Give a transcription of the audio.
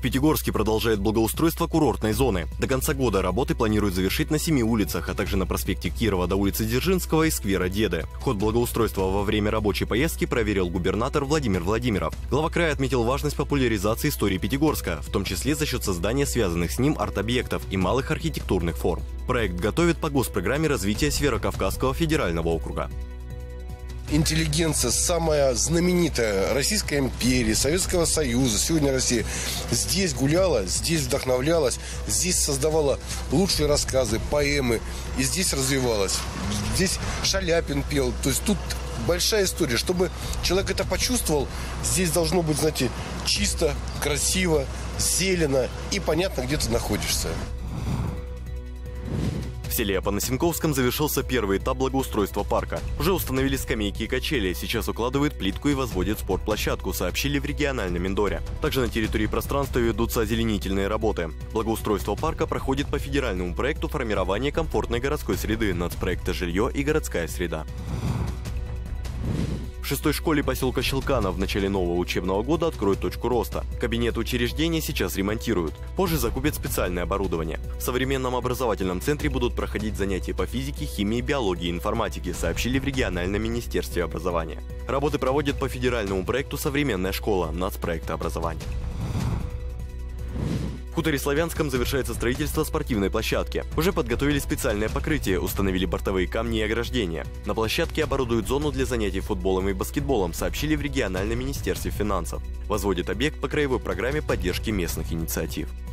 Пятигорске продолжает благоустройство курортной зоны. До конца года работы планируют завершить на 7 улицах, а также на проспекте Кирова до улицы Дзержинского и сквера Деды. Ход благоустройства во время рабочей поездки проверил губернатор Владимир Владимиров. Глава края отметил важность популяризации истории Пятигорска, в том числе за счет создания связанных с ним арт-объектов и малых архитектурных форм. Проект готовит по госпрограмме развития Северо-Кавказского федерального округа. Интеллигенция, самая знаменитая Российской империи, Советского Союза, сегодня Россия, здесь гуляла, здесь вдохновлялась, здесь создавала лучшие рассказы, поэмы, и здесь развивалась. Здесь Шаляпин пел, то есть тут большая история. Чтобы человек это почувствовал, здесь должно быть, знаете, чисто, красиво, зелено и понятно, где ты находишься. В селе Апанасенковском завершился первый этап благоустройства парка. Уже установили скамейки и качели, сейчас укладывают плитку и возводят спортплощадку, сообщили в региональном Миндоре. Также на территории пространства ведутся озеленительные работы. Благоустройство парка проходит по федеральному проекту формирования комфортной городской среды, нацпроекта «Жилье и городская среда». В 6-й школе поселка Щелкана в начале нового учебного года откроют точку роста. Кабинеты учреждения сейчас ремонтируют. Позже закупят специальное оборудование. В современном образовательном центре будут проходить занятия по физике, химии, биологии и информатике, сообщили в региональном министерстве образования. Работы проводят по федеральному проекту «Современная школа» нацпроекта образования. В хуторе Славянском завершается строительство спортивной площадки. Уже подготовили специальное покрытие, установили бортовые камни и ограждения. На площадке оборудуют зону для занятий футболом и баскетболом, сообщили в региональном министерстве финансов. Возводит объект по краевой программе поддержки местных инициатив.